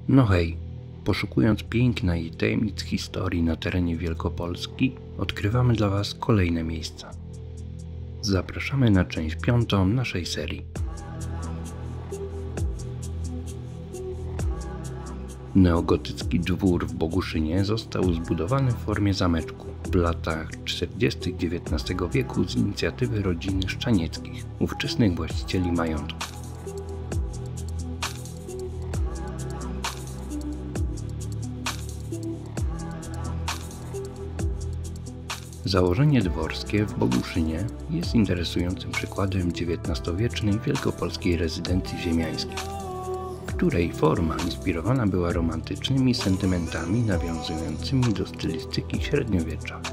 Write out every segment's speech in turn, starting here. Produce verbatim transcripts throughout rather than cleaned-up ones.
No hej, poszukując piękna i tajemnic historii na terenie Wielkopolski, odkrywamy dla Was kolejne miejsca. Zapraszamy na część piątą naszej serii. Neogotycki dwór w Boguszynie został zbudowany w formie zameczku w latach czterdziestych dziewiętnastego wieku z inicjatywy rodziny Szczanieckich, ówczesnych właścicieli majątku. Założenie dworskie w Boguszynie jest interesującym przykładem dziewiętnastowiecznej wielkopolskiej rezydencji ziemiańskiej, której forma inspirowana była romantycznymi sentymentami nawiązującymi do stylistyki średniowiecza.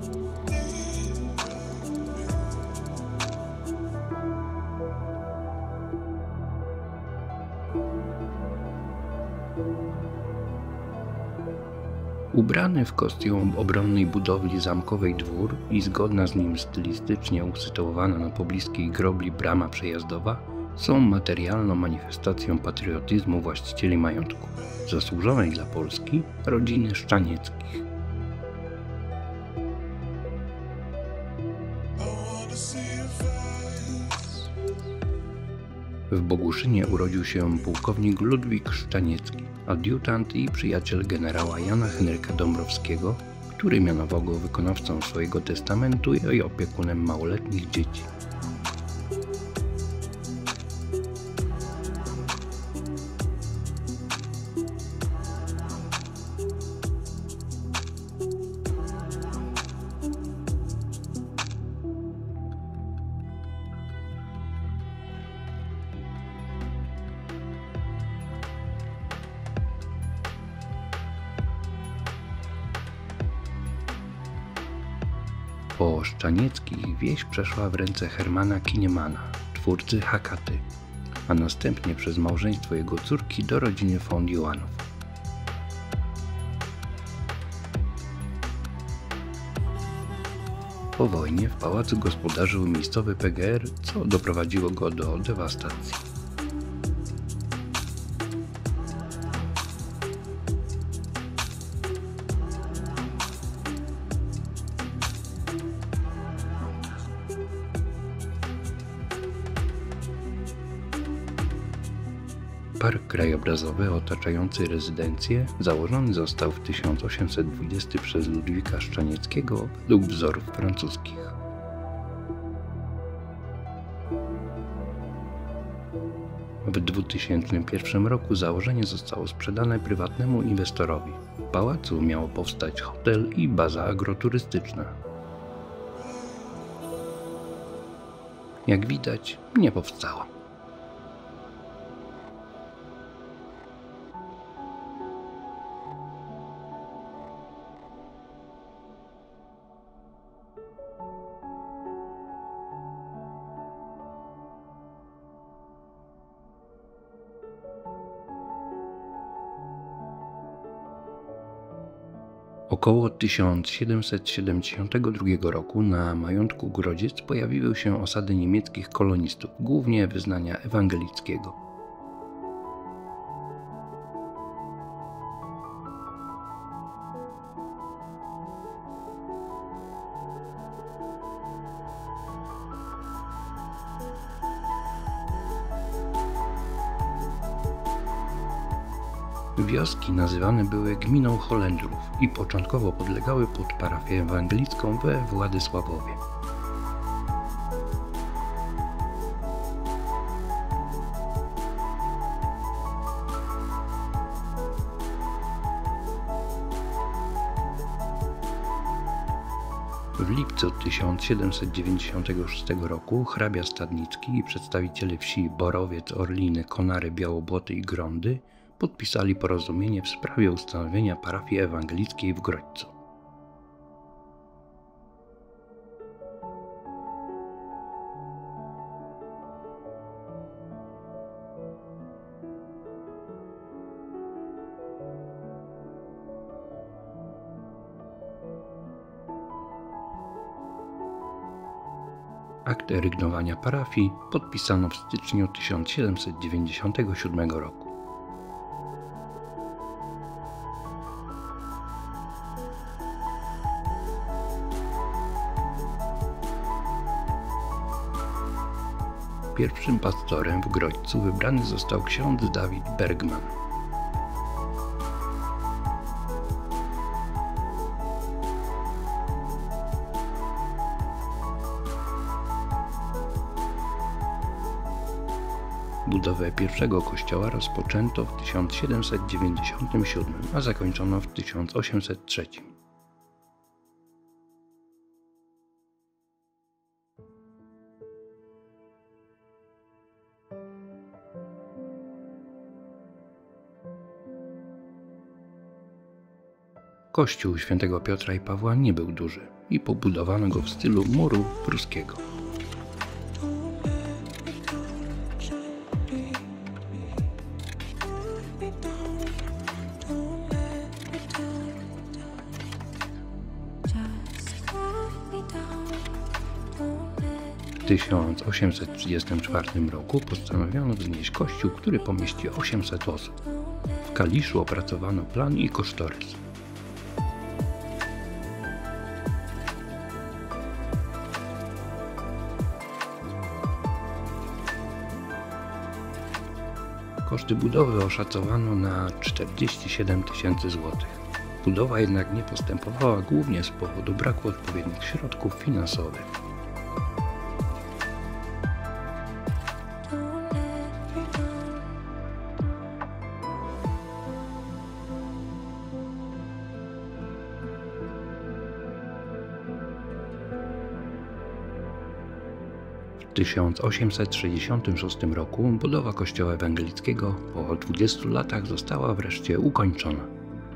Ubrany w kostium obronnej budowli zamkowej dwór i zgodna z nim stylistycznie usytuowana na pobliskiej grobli brama przejazdowa są materialną manifestacją patriotyzmu właścicieli majątku, zasłużonej dla Polski rodziny Szczanieckich. W Boguszynie urodził się pułkownik Ludwik Szczaniecki, adiutant i przyjaciel generała Jana Henryka Dąbrowskiego, który mianował go wykonawcą swojego testamentu i opiekunem małoletnich dzieci. Po Szczanieckich wieś przeszła w ręce Hermana Kiniemana, twórcy Hakaty, a następnie przez małżeństwo jego córki do rodziny von Johanów. Po wojnie w pałacu gospodarzył miejscowy P G R, co doprowadziło go do dewastacji. Park krajobrazowy otaczający rezydencję założony został w tysiąc osiemset dwudziestym przez Ludwika Szczanieckiego według wzorów francuskich. W dwa tysiące pierwszym roku założenie zostało sprzedane prywatnemu inwestorowi. W pałacu miało powstać hotel i baza agroturystyczna. Jak widać, nie powstała. Około tysiąc siedemset siedemdziesiątego drugiego roku na majątku Grodziec pojawiły się osady niemieckich kolonistów, głównie wyznania ewangelickiego. Wioski nazywane były gminą Holendrów i początkowo podlegały pod parafię ewangelicką we Władysławowie. W lipcu tysiąc siedemset dziewięćdziesiątego szóstego roku hrabia Stadnicki i przedstawiciele wsi Borowiec, Orliny, Konary, Białobłoty i Grądy podpisali porozumienie w sprawie ustanowienia parafii ewangelickiej w Grodźcu. Akt erygnowania parafii podpisano w styczniu tysiąc siedemset dziewięćdziesiątego siódmego roku. Pierwszym pastorem w Grodźcu wybrany został ksiądz Dawid Bergman. Budowę pierwszego kościoła rozpoczęto w tysiąc siedemset dziewięćdziesiątym siódmym, a zakończono w tysiąc osiemset trzecim. Kościół świętego Piotra i Pawła nie był duży i pobudowano go w stylu muru pruskiego. W tysiąc osiemset trzydziestym czwartym roku postanowiono wznieść kościół, który pomieści osiemset osób. W Kaliszu opracowano plan i kosztorys. Koszty budowy oszacowano na czterdzieści siedem tysięcy złotych. Budowa jednak nie postępowała głównie z powodu braku odpowiednich środków finansowych. W tysiąc osiemset sześćdziesiątym szóstym roku budowa kościoła ewangelickiego po dwudziestu latach została wreszcie ukończona.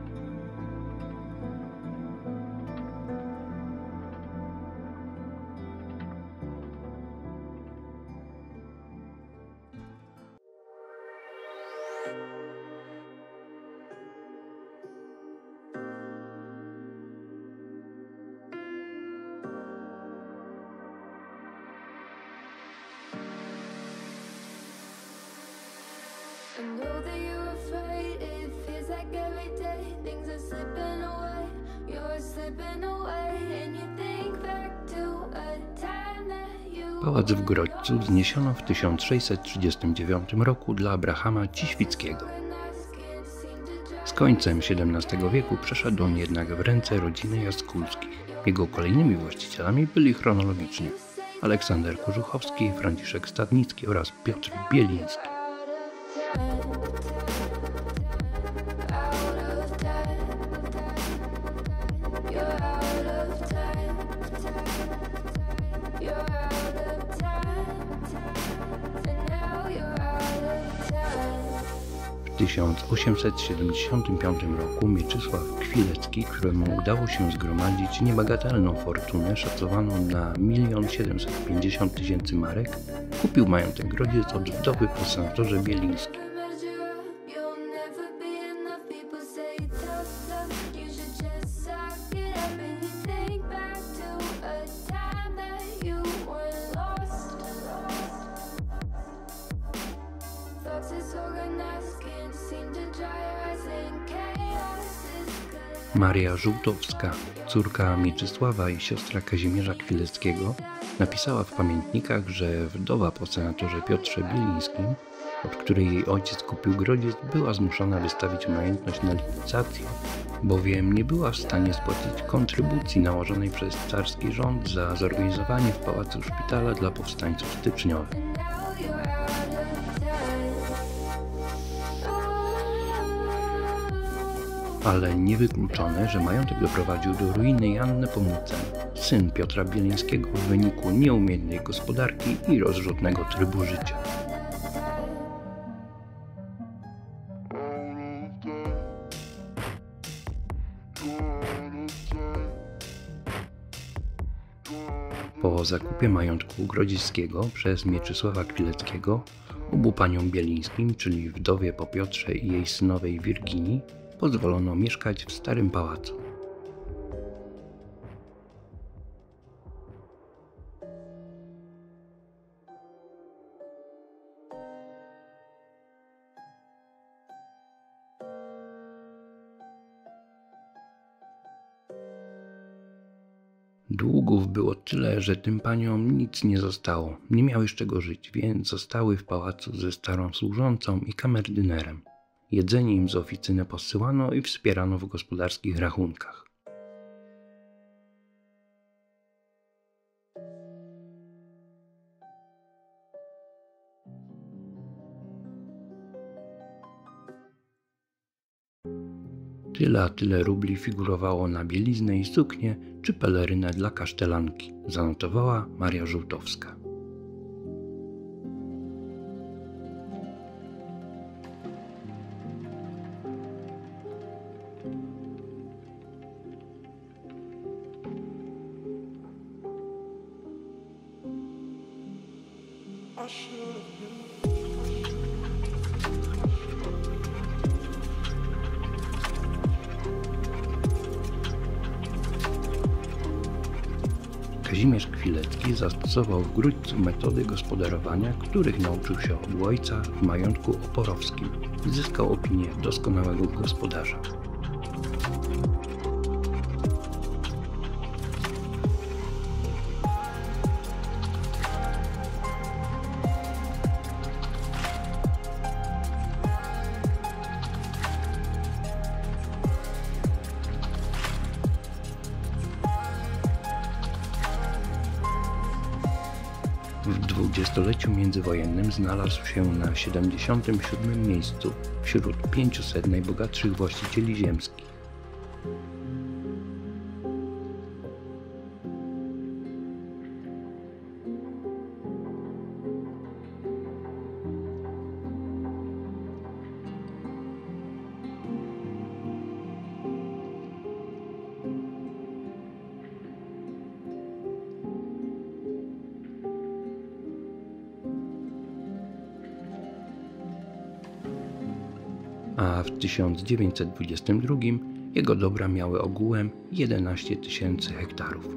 I know that you're afraid, it feels like every day things are slipping away, you're slipping away, and you think back to a time that you... Pałac w Grodźcu wzniesiono w tysiąc sześćset trzydziestym dziewiątym roku dla Abrahama Ciświckiego. Z końcem siedemnastego wieku przeszedł on jednak w ręce rodziny Jaskulskich. Jego kolejnymi właścicielami byli chronologicznie Aleksander Kożuchowski, Franciszek Stadnicki oraz Piotr Bieliński. W tysiąc osiemset siedemdziesiątym piątym roku Mieczysław Kwilecki, któremu udało się zgromadzić niebagatelną fortunę szacowaną na milion siedemset pięćdziesiąt tysięcy marek, kupił majątek Grodziec od wdowy po senatorze Bielińskim. Maria Żółtowska, córka Mieczysława i siostra Kazimierza Kwileckiego, napisała w pamiętnikach, że wdowa po senatorze Piotrze Bielińskim, od której jej ojciec kupił Grodziec, była zmuszona wystawić majątność na licytację, bowiem nie była w stanie spłacić kontrybucji nałożonej przez carski rząd za zorganizowanie w pałacu szpitala dla powstańców styczniowych. Ale niewykluczone, że majątek doprowadził do ruiny Jan Nepomucen, syn Piotra Bielińskiego, w wyniku nieumiejętnej gospodarki i rozrzutnego trybu życia. Po zakupie majątku grodzieckiego przez Mieczysława Kwileckiego obu paniom Bielińskim, czyli wdowie po Piotrze i jej synowej Wirginii, pozwolono mieszkać w starym pałacu. Długów było tyle, że tym paniom nic nie zostało. Nie miały z czego żyć, więc zostały w pałacu ze starą służącą i kamerdynerem. Jedzenie im z oficyny posyłano i wspierano w gospodarskich rachunkach. Tyle a tyle rubli figurowało na bieliznę i suknię czy pelerynę dla kasztelanki, zanotowała Maria Żółtowska. Kazimierz Kwilecki zastosował w Grójcu metody gospodarowania, których nauczył się od ojca w majątku oporowskim i zyskał opinię doskonałego gospodarza. W dwudziestoleciu międzywojennym znalazł się na siedemdziesiątym siódmym miejscu wśród pięciuset najbogatszych właścicieli ziemskich. A w tysiąc dziewięćset dwudziestym drugim jego dobra miały ogółem jedenaście tysięcy hektarów.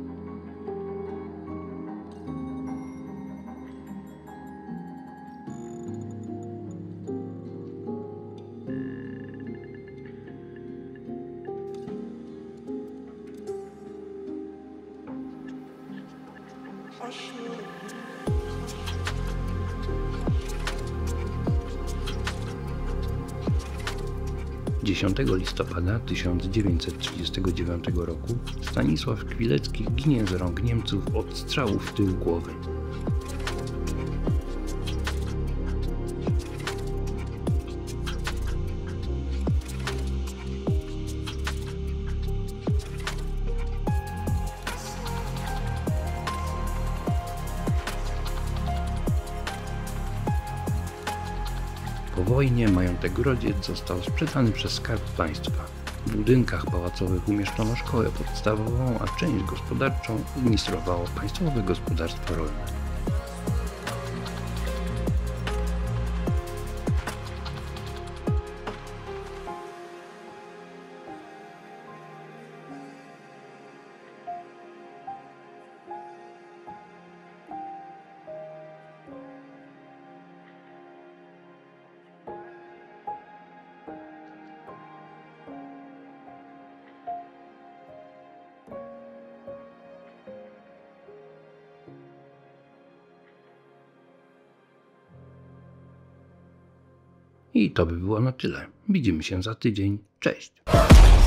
dziesiątego listopada tysiąc dziewięćset trzydziestego dziewiątego roku Stanisław Kwilecki ginie z rąk Niemców od strzału w tył głowy. Po wojnie majątek Grodziec został sprzedany przez Skarb Państwa. W budynkach pałacowych umieszczono szkołę podstawową, a część gospodarczą administrowało Państwowe Gospodarstwo Rolne. I to by było na tyle. Widzimy się za tydzień. Cześć!